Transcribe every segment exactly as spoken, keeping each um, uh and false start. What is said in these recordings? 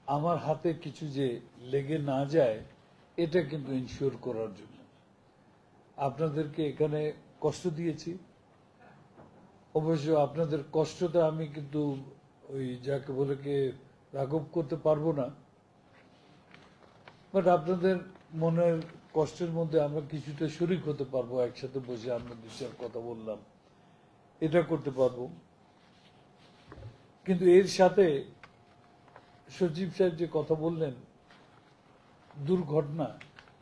আমার হাতে কিছু যে লেগে না যায় এটা কিন্তু ইনশিওর করার জন্য আপনাদেরকে এখানে কষ্ট দিয়েছি। অবশ্য আপনাদের কষ্টটা আমি কিন্তু ওই যাকে বলে কে রাঘব করতে পারবো না, বাট আপনাদের মনের কষ্টের মধ্যে আমরা কিছুটা শরিক হতে পারবো, একসাথে বসে আমরা দু চার কথা বললাম, এটা করতে পারবো। কিন্তু এর সাথে সচিব সাহেব যে কথা বললেন দুর্ঘটনা,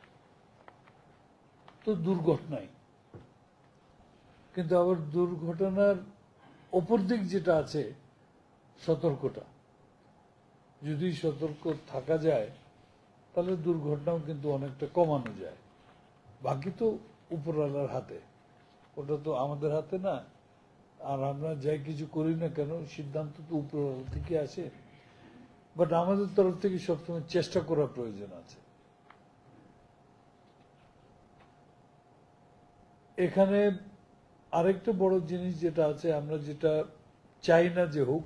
তো দুর্ঘটনাই, কিন্তু আবার দুর্ঘটনার অপর দিক যেটা আছে সতর্কতা, যদি সতর্ক থাকা যায় তাহলে দুর্ঘটনাও কিন্তু অনেকটা কমানো যায়। বাকি তো উপরওয়ালার হাতে, ওটা তো আমাদের হাতে না। আর আমরা যাই কিছু করি না কেন সিদ্ধান্ত তো উপরওয়ালা থেকে আসে, বাট আমাদের তরফ থেকে সবসময় চেষ্টা করার প্রয়োজন আছে। এখানে আরেকটা বড় জিনিস যেটা আছে, আমরা যেটা চাই না যে হোক,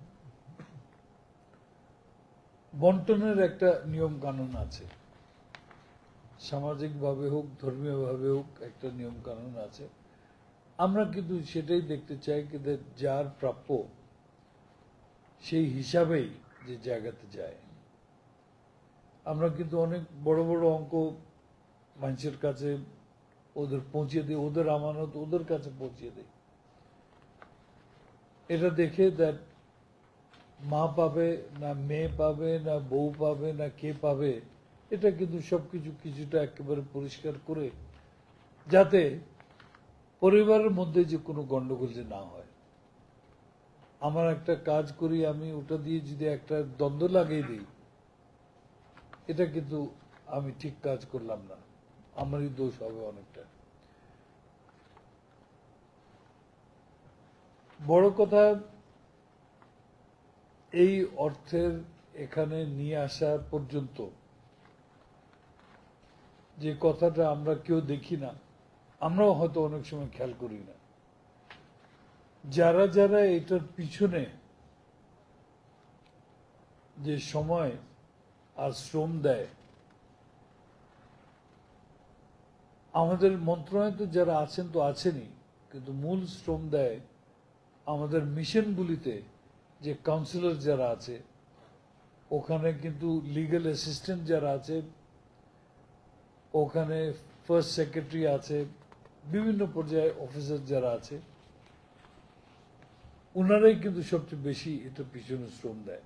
বন্টনের একটা নিয়ম কানুন আছে, সামাজিক ভাবে হোক ধর্মীয় ভাবে হোক একটা নিয়ম কানুন আছে। আমরা কিন্তু সেটাই দেখতে চাই যে যার প্রাপ্য সেই হিসাবেই যে জায়গাতে যায়। আমরা কিন্তু অনেক বড় বড় অঙ্ক মানুষের কাছে ওদের পৌঁছে দিই, ওদের আমানত ওদের কাছে পৌঁছে দিই। এটা দেখে দ্যাট মা পাবে না মেয়ে পাবে না বউ পাবে না কে পাবে, এটা কিন্তু সবকিছু কিছুটা একেবারে পরিষ্কার করে, যাতে পরিবারের মধ্যে যে কোনো গন্ডগোল যে না হয়। আমার একটা কাজ করি, আমি ওটা দিয়ে যদি একটা দ্বন্দ্ব লাগিয়ে দিই, এটা কিন্তু আমি ঠিক কাজ করলাম না, আমারই দোষ হবে অনেকটা। বড় কথা, এই অর্থের এখানে নিয়ে আসা পর্যন্ত যে কথাটা আমরা কেউ দেখি না, আমরাও হয়তো অনেক সময় খেয়াল করি না, যারা যারা এটার পিছনে যে সময় আর শ্রম দেয়, আমাদের মন্ত্রণালয়ে তো যারা আছেন তো আছেনই, কিন্তু মূল শ্রম দেয় আমাদের মিশনগুলিতে যে কাউন্সিলর যারা আছে, ওখানে কিন্তু লিগ্যাল অ্যাসিস্ট্যান্ট যারা আছে, ওখানে ফার্স্ট সেক্রেটারি আছে, বিভিন্ন পর্যায়ে অফিসার যারা আছে, ওনারাই কিন্তু সবচেয়ে বেশি এটা পিছনে শ্রম দেয়।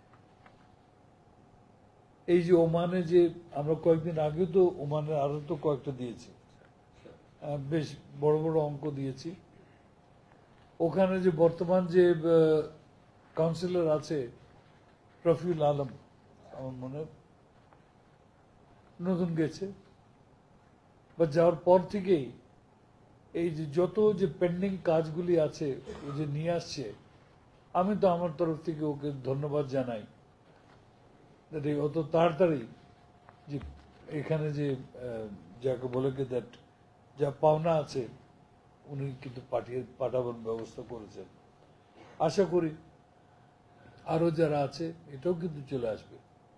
এই যে ওমানে যে আমরা কয়েকদিন আগে তো ওমানের আরো তো কয়েকটা দিয়েছি, বেশ বড় বড় অঙ্ক দিয়েছি। ওখানে যে বর্তমান যে কাউন্সিলর আছে রফিউল আলম, আমার মনে নতুন গেছে, বা যাওয়ার পর থেকেই এই যে যত যে পেন্ডিং কাজগুলি আছে ও যে নিয়ে আসছে, আমি তো আমার তরফ থেকে ওকে ধন্যবাদ জানাই অত তাড়াতাড়ি যে এখানে যে যাকে বলে কি দ্যাট যা পাওনা আছে উনি কিন্তু পাঠিয়ে পাঠাবার ব্যবস্থা করেছেন। আশা করি আরো যারা আছে এটাও কিন্তু চলে আসবে।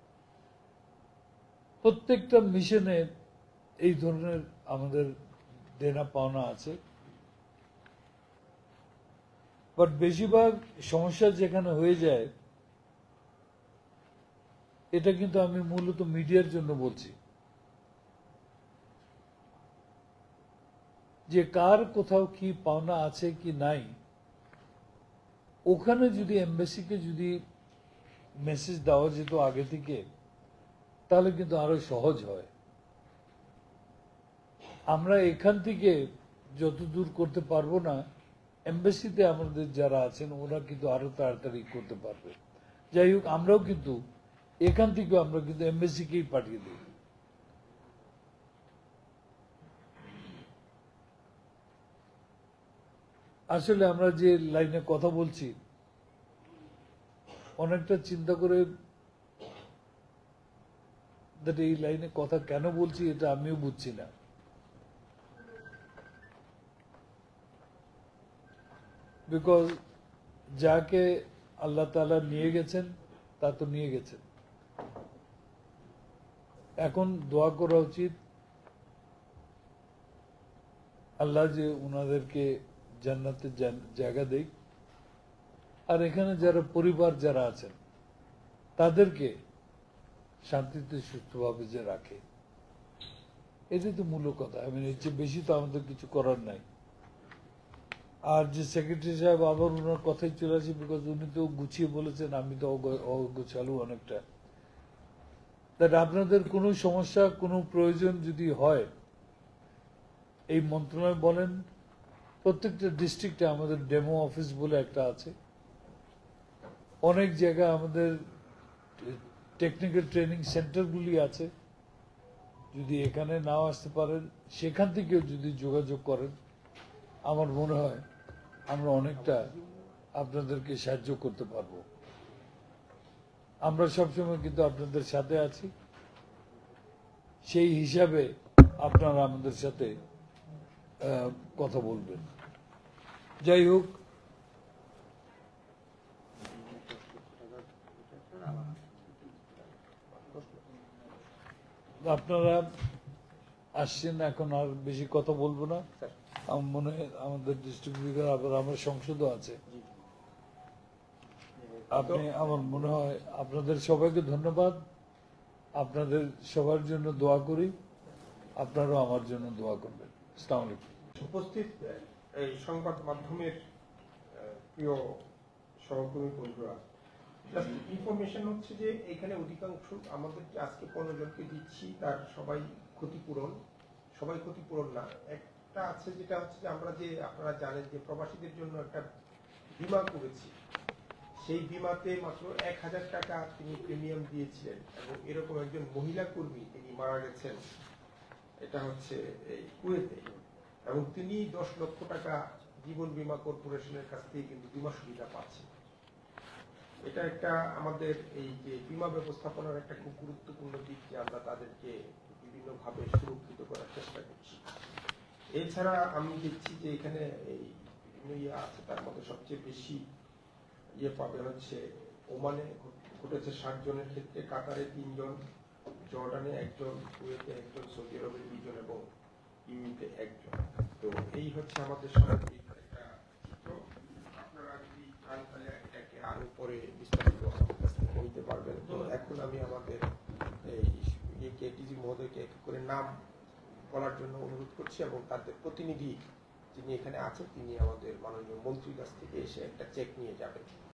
প্রত্যেকটা মিশনে এই ধরনের আমাদের দেনা পাওনা আছে, বাট বেশিরভাগ সমস্যা যেখানে হয়ে যায়, এটা কিন্তু আমি মূলত মিডিয়ার জন্য বলছি, যে কার কোথাও কি পাওনা আছে কি নাই, ওখানে যদি এমবাসিকে যদি মেসেজ দেওয়া যেত আগে থেকে, তাহলে কিন্তু আরো সহজ হয়। আমরা এখান থেকে যত দূর করতে পারবো না, এমবাসিতে আমাদের যারা আছেন ওরা কিন্তু আরো তাড়াতাড়ি করতে পারবে। যাই হোক, আমরাও কিন্তু এখান থেকে আমরা কিন্তু এমবাসিকেই পাঠিয়ে দিই। আসলে আমরা যে লাইনে কথা বলছি, অনেকটা চিন্তা করে এই লাইনে কথা কেন বলছি এটা আমিও বুঝছি না। বিকজ যাকে আল্লাহ তাআলা নিয়ে গেছেন তা তো নিয়ে গেছেন, এখন দোয়া করা উচিত আল্লাহ যে উনাদেরকে জান্নাতে জায়গা দেয়, আর এখানে যারা পরিবার যারা আছেন তাদেরকে শান্তিতে সুস্থভাবে যে রাখে, এটাই তো মূল কথা। আমি এর চেয়ে বেশি তো আমাদের কিছু করার নাই। আর যে সেক্রেটারি সাহেব আবার ওনার কথাই চলে আসে, বিকজ উনি তো গুছিয়ে বলেছেন, আমি তো অগোছালু অনেকটা। দ্যাট আপনাদের কোনো সমস্যা কোনো প্রয়োজন যদি হয় এই মন্ত্রণালয় বলেন, প্রত্যেকটা ডিস্ট্রিক্টে আমাদের ডেমো অফিস বলে একটা আছে, অনেক জায়গায় আমাদের টেকনিক্যাল ট্রেনিং সেন্টারগুলি আছে। যদি এখানে নাও আসতে পারেন, সেখান থেকেও যদি যোগাযোগ করেন, আমার মনে হয় আমরা অনেকটা আপনাদেরকে সাহায্য করতে পারবো। আমরা সবসময় কিন্তু আপনাদের সাথে আছি, সেই হিসাবে আপনারা আমাদের সাথে কথা বলবেন। যাই হোক, আপনারা আসছেন, এখন আর বেশি কথা বলবো না। আমার মনে হয় আমাদের ডিস্ট্রিবিউটর আবার আমার সংসদও আছে। আপনি, আমার মনে হয় আপনাদের সবাইকে ধন্যবাদ। আপনাদের সবার জন্য দোয়া করি, আপনারাও আমার জন্য দোয়া করবেন। আসসালামু আলাইকুম। উপস্থিত এই সংবাদ মাধ্যমের প্রিয় সহকর্মী বন্ধুরা, জাস্ট ইনফরমেশন হচ্ছে যে এখানে অধিকাংশ আমাদের আজকে পনেরো জনকে দিচ্ছি, তার সবাই ক্ষতিপূরণ, সবাই ক্ষতিপূরণ না। একটা আছে যেটা হচ্ছে যে আমরা যে আপনারা জানেন যে প্রবাসীদের জন্য একটা বীমা করেছি, সেই বীমাতে মাত্র এক হাজার টাকা তিনি প্রিমিয়াম দিয়েছিলেন, এবং এরকম একজন মহিলা কর্মী তিনি মারা গেছেন, এটা হচ্ছে এই কুয়েতে, এবং তিনি দশ লক্ষ টাকা জীবন বীমা কর্পোরেশনের কাছ থেকে কিন্তু বীমা সুবিধা পাচ্ছেন। এটা একটা আমাদের এই যে বীমা ব্যবস্থাপনার একটা খুব গুরুত্বপূর্ণ দিক, যে আমরা তাদেরকে বিভিন্নভাবে সুরক্ষিত করার চেষ্টা করছি। এছাড়া আমি দেখছি যে এখানে এই বিভিন্ন ইয়ে আছে, তার মধ্যে সবচেয়ে বেশি ইয়ে পাবে হচ্ছে ওমানে ঘটেছে ষাট জনের ক্ষেত্রে, কাতারে তিনজন, জর্ডানে একজন, কুয়েতে একজন, সৌদি আরবে দুইজন এবং ইউইতে একজন। তো এই হচ্ছে আমাদের সামগ্রিক একটা চিত্র। আপনারা যদি চান তাহলে এটাকে আরো পরে বিস্তারিত বলতে পারবেন। তো এখন আমি আমাদের এই কেটিজি মহোদয়কে এক করে নাম বলার জন্য অনুরোধ করছি, এবং তাদের প্রতিনিধি যিনি এখানে আছেন তিনি আমাদের মাননীয় মন্ত্রীর কাছ থেকে এসে একটা চেক নিয়ে যাবেন।